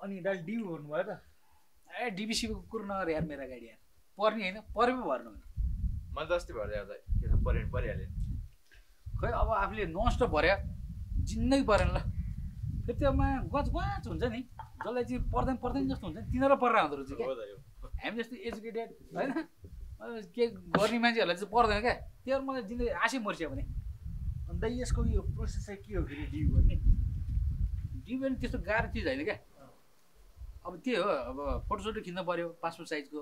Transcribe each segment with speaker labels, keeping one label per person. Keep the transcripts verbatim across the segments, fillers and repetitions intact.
Speaker 1: अनि दाइ ड्यु भन्नुभयो त
Speaker 2: ए डिबिसीको कुरो नगर यार मेरा गाडी यार पर्ने होइन परे पो भर्नु
Speaker 3: मैले त अस्ति भर्दै आउँदा के त परे परिहाल्यो
Speaker 2: खै अब आफूले नष्ट भर्या जिन्दगी परेन ल फेरि त्योमा गज गज हुन्छ नि जसलाई चाहिँ पर्दैन पर्दैन जस्तो हुन्छ नि तिनीहरू परेर आउँदो रहेछ क्या हामी जस्तो एजुकेटेड होइन के गर्ने मान्छेहरूलाई चाहिँ पर्दैन क्या त्योहरू मलाई जिन्दगी आशै मर्स्यो भने
Speaker 1: अन्त यसको यो प्रोसेस चाहिँ के हो फेरि ड्यु गर्ने
Speaker 2: ड्यु पनि त्यस्तो गाह्रो चिज होइन क्या अब त्यही हो अब फोटोसोटो खिच्नु पऱ्यो पासपोर्ट साइजको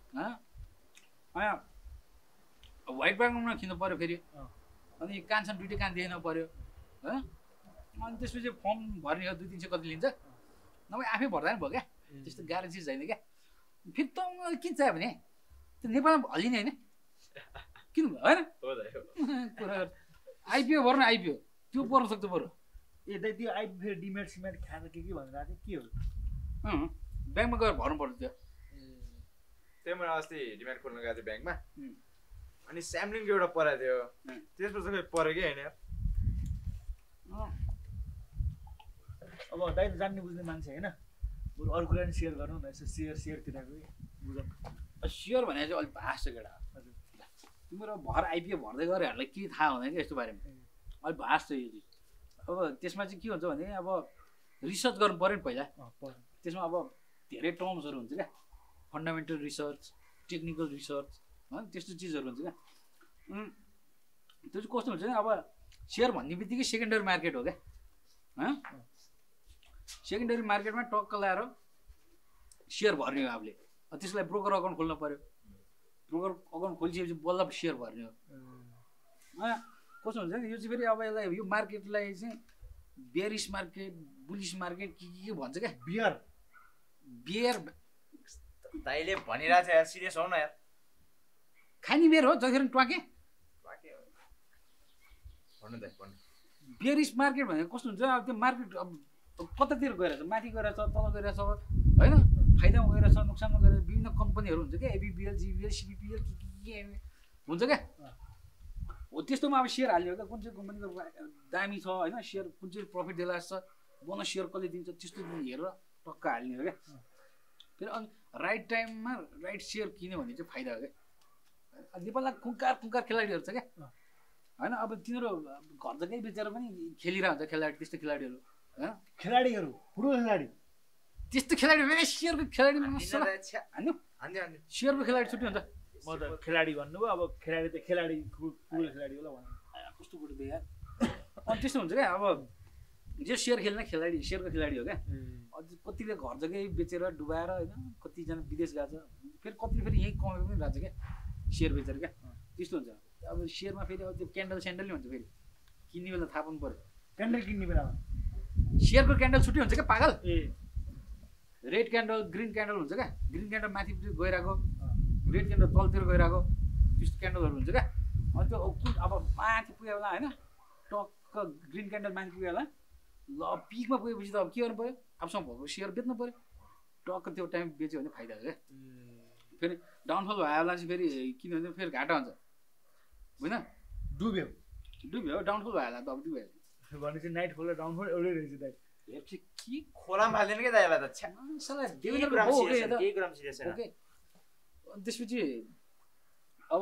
Speaker 2: व्हाइट ब्याकग्राउन्डमा खिच्नु पऱ्यो फेरि अनि कानसान दुइटै कान देख्नु पऱ्यो होइन अनि त्यसपछि फर्म भर्ने हो दुई तिन सय कति लिन्छ नभए आफै भर्दा पनि भयो क्या त्यस्तो गाह्रो चिज छैन क्या फेरि त उनीहरूले किन चाहियो भने त्यो नेपालमा हल्लिने होइन किन होइन कुरा आइपिओ भर्नु आइपिओ त्यो पर्नु सक्छ बरु
Speaker 1: ए दाइ त्यो आइपी फेरि डिमेट सिमेट खाएर के के भनेर आएको थियो के हो
Speaker 2: ब्याङ्कमा गएर भर्नु पर्छ त्यो
Speaker 3: त्यही मैले अस्ति डिमेट खोल्न गएको थिएँ ब्याङ्कमा अनि स्याम्लिङको एउटा परेको थियो त्यसपछि खै पऱ्यो कि होइन
Speaker 1: अब दाइ त जान्ने बुझ्ने मान्छे होइन बरु अरू कुरा नि सेयर गर्नु न यसो सेयर सेयरतिरको बुझौँ
Speaker 2: सेयर भनेर चाहिँ अलिक भाष छ केटा हजुर तिम्रो भर आइपिओ भर्दै गरेहरूलाई केही थाहा हुँदैन कि यस्तो बारेमा अलिक भाष छ यो चिज अब त्यसमा चाहिँ के हुन्छ भने अब रिसर्च गर्नु पऱ्यो नि पहिला त्यसमा अब धेरै टर्म्सहरू हुन्छ क्या फन्डामेन्टल रिसर्च टेक्निकल रिसर्च होइन त्यस्तो चिजहरू हुन्छ क्या त्यो चाहिँ कस्तो हुन्छ भने अब सेयर भन्ने बित्तिकै सेकेन्डरी मार्केट हो क्या सेकेन्डरी मार्केटमा टक्क ल्याएर सेयर भर्ने हो आफूले त्यसलाई ब्रोकर अकाउन्ट खोल्नु पऱ्यो ब्रोकर अकाउन्ट खोलिसकेपछि बल्ल सेयर भर्ने हो कस्तो हुन्छ नि यो चाहिँ फेरि अब यसलाई यो मार्केटलाई चाहिँ बेरिस मार्केट बुलिस मार्केट के के भन्छ क्या
Speaker 1: बियर
Speaker 2: बियर
Speaker 3: दाइले भनिरहेको छ यार सिरियस हो न यार
Speaker 2: खाने बियर हो जतिखेर ट्वाके
Speaker 3: भन्नु दाइ भन्नु
Speaker 2: बेरिस मार्केट भनेको कस्तो हुन्छ अब त्यो मार्केट अब कतातिर गइरहेछ माथि गइरहेछ तल गइरहेछ होइन फाइदामा गइरहेछ नोक्सानमा गइरहेछ विभिन्न कम्पनीहरू हुन्छ क्या एबिबिएल जिबिएल सिबिपिएल के के हुन्छ क्या हो त्यस्तोमा अब सेयर हाल्यो क्या कुन चाहिँ कम्पनीको दामी छ होइन सेयर कुन चाहिँ प्रफिट देला छ बोनस सेयर कसले दिन्छ त्यस्तो हेरेर टक्क हाल्ने हो क्या फेरि अनि राइट टाइममा राइट सेयर किन्यो भने चाहिँ फाइदा हो क्या नेपालमा खुङ्कार खुङ्कार खेलाडीहरू छ क्या होइन अब तिनीहरू घर जग्गै बेचेर पनि खेलिरहेको हुन्छ खेलाडी त्यस्तो खेलाडीहरू होइन
Speaker 1: खेलाडीहरू फुटबल खेलाडी
Speaker 2: त्यस्तो खेलाडी सेयरको खेलाडी हान्यो सेयरको खेलाडी छुट्टी हुन्छ
Speaker 1: म त खेलाडी भन्नुभयो अब खेलाडी त खेलाडी फुटबल खेलाडी होला भन्नु
Speaker 2: कस्तो कुरो दियो यार अनि त्यस्तो हुन्छ क्या अब जो सेयर खेल्ने खेलाडी सेयरको खेलाडी हो क्या कतिले घर जग्गै बेचेर डुबाएर होइन कतिजना विदेश गएको छ फेरि कतिले फेरि यहीँ कमाइ पनि रहेछ क्या सेयर बेचेर क्या त्यस्तो हुन्छ अब सेयरमा फेरि अब त्यो क्यान्डल स्यान्डल नै हुन्छ फेरि किन्ने बेला थाहा पाउनु पऱ्यो
Speaker 1: क्यान्डल किन्ने बेलामा
Speaker 2: सेयरको क्यान्डल छुट्टी हुन्छ क्या पागल ए रेड क्यान्डल ग्रिन क्यान्डल हुन्छ क्या ग्रिन क्यान्डल माथि गइरहेको रेड क्यान्डल तलतिर गइरहेको त्यस्तो क्यान्डलहरू हुन्छ क्या अनि त्यो कुन अब माथि पुग्यो होला होइन टक्क ग्रिन क्यान्डल माथि पुग्यो होला ल पिकमा पुगेपछि त अब के गर्नु पऱ्यो आफूसँग भएको सेयर बेच्नु पऱ्यो टक्क त्यो टाइम बेच्यो भने फाइदा हो क्या फेरि डाउनफल भयो होला चाहिँ फेरि किनभने फेरि घाटा हुन्छ होइन
Speaker 1: डुब्यो
Speaker 2: डुब्यो डाउनफल भयो होला त अब डुब्यो
Speaker 1: भनेपछि नाइट फल र डाउनफल एउटै रहेछ दाइ
Speaker 2: हेर्छु के
Speaker 3: खोलामा हाल्दैन के दाइलाई त
Speaker 2: साला
Speaker 3: ओके
Speaker 2: त्यसपछि अब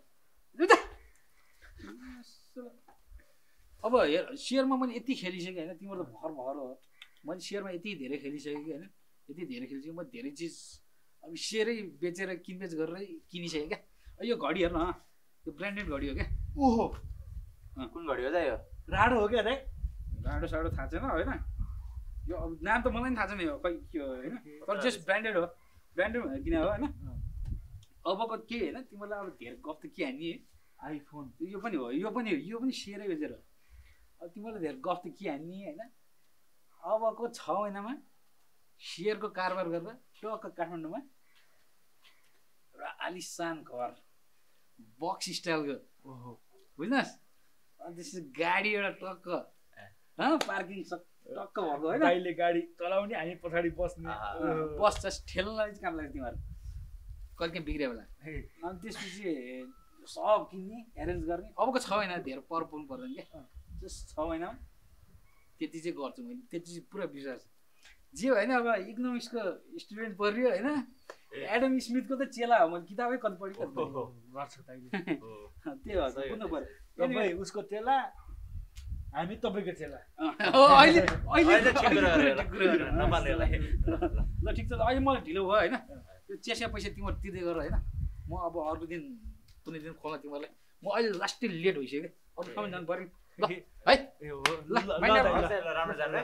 Speaker 2: अब हेर सेयरमा मैले यति खेलिसकेँ होइन तिम्रो त भर भर हो मैले सेयरमा यति धेरै खेलिसकेँ कि होइन यति धेरै खेलिसकेँ म धेरै चिज अब सेयरै बेचेर किनबेच गरेरै किनिसकेँ क्या यो घडी हेर्न यो ब्रान्डेड घडी हो क्या
Speaker 1: ओहो
Speaker 3: कुन घडी हो त यो
Speaker 1: राडो हो क्या दाइ
Speaker 2: राडो साडो थाहा छैन होइन यो अब नाम त मलाई पनि थाहा छैन यो खै के हो होइन तर जस्ट ब्रान्डेड हो ब्रान्डेड भनेर किन हो होइन अबको के होइन तिमीलाई अब धेरै गफ त के हान्ने
Speaker 1: आइफोन
Speaker 2: यो पनि हो यो पनि हो यो पनि सेयरै बेचेर अब तिमीलाई धेरै गफ त के हान्ने होइन अबको छ महिनामा सेयरको कारोबार गरेर टक्क काठमाडौँमा एउटा आलिसान घर बक्स स्टाइलको
Speaker 1: ओहो
Speaker 2: बुझ्नुहोस् अनि त्यसपछि गाडी एउटा टक्क पार्किङ टक्क भएको होइन
Speaker 1: दाइले गाडी चलाउने हामी पछाडि बस्ने
Speaker 2: बस जस्ट ठेल्नलाई चाहिँ काम लाग्छ तिमीहरू कहिले काहीँ बिग्रियो होला अनि त्यसपछि सब किन्ने एरेन्ज गर्ने अबको छ महिना धेरै पर पाउनु पर्दैन क्या जस्ट छ महिनामा त्यति चाहिँ गर्छु मैले त्यति चाहिँ पुरा विश्वास जे होइन अब इकोनोमिक्सको स्टुडेन्ट पऱ्यो होइन एडम स्मिथको त चेला हो मैले किताबै कति पढि कति पढि
Speaker 1: गर्छ तैँले
Speaker 2: त्यही हो बुझ्नु पर्यो
Speaker 1: तपाईँ उसको चेला हामी तपाईँको चेला
Speaker 2: हो अहिले अहिले
Speaker 3: अहिले ठिक कुरा गरेर नपाल्नेलाई
Speaker 2: ल ठिक छ अहिले मलाई ढिलो भयो होइन त्यो चेसिया पैसा तिमीहरू तिर्दै गर होइन म अब अर्को दिन कुनै दिन खोला तिमीहरूलाई म अहिले लास्टै लेट भइसक्यो अरू ठाउँमा जानु पऱ्यो ल है
Speaker 1: ए हो
Speaker 2: ल
Speaker 1: ल
Speaker 2: माइन्ड
Speaker 1: दाइ,
Speaker 2: अब-
Speaker 1: ल।
Speaker 3: राम्रो जानु है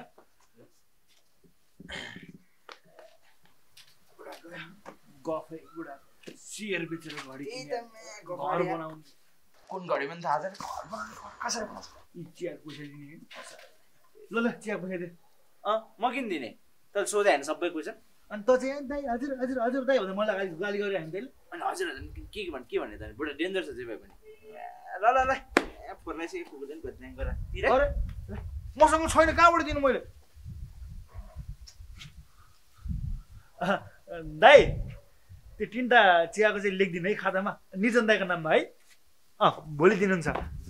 Speaker 1: गफै बुढा सियर बेचेर घडी
Speaker 3: त्यही
Speaker 1: किने,
Speaker 3: त म्या,
Speaker 1: घर बनाउनु
Speaker 3: कुन घडी पनि थाहा छैन घरमा कसरी बनाउँछ
Speaker 1: यी चिया पैसा दिने ल ल चिया पैसा दे
Speaker 4: अँ म किन दिने तैँले सोधे होइन सबै क्वेसन
Speaker 1: अनि त चाहिँ दाइ हजुर हजुर हजुर दाइ भन्दा मलाई गाली गाली गरेर हामी तैँले
Speaker 4: अनि हजुर हजुर के के भने के भने त बुढा डेन्जर छ जे भए पनि ल ल ल फोनलाई चाहिँ फुकुदैन खोज्ने गर तिर
Speaker 1: अरे
Speaker 3: मसँग छैन कहाँबाट दिनु मैले
Speaker 1: अह, दाइ त्यो तिनवटा चियाको चाहिँ लेखिदिनु है खातामा निजन दाइको नाममा है अँ भोलि दिनुहुन्छ